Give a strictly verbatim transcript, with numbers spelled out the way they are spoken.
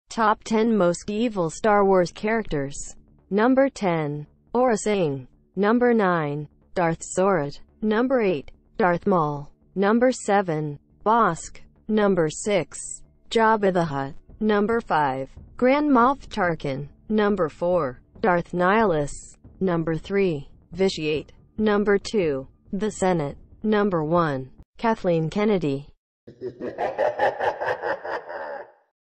Top ten Most Evil Star Wars Characters. Number ten. Aurra Sing. Number nine. Darth Zorid. Number eight. Darth Maul. Number seven. Bossk. Number six. Jabba the Hutt. Number five. Grand Moff Tarkin. Number four. Darth Nihilus. Number three. Vitiate. Number two. The Senate. Number one. Kathleen Kennedy.